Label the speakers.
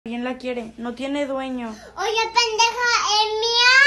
Speaker 1: ¿Quién la quiere? No tiene dueño.
Speaker 2: Oye, pendeja, es mía.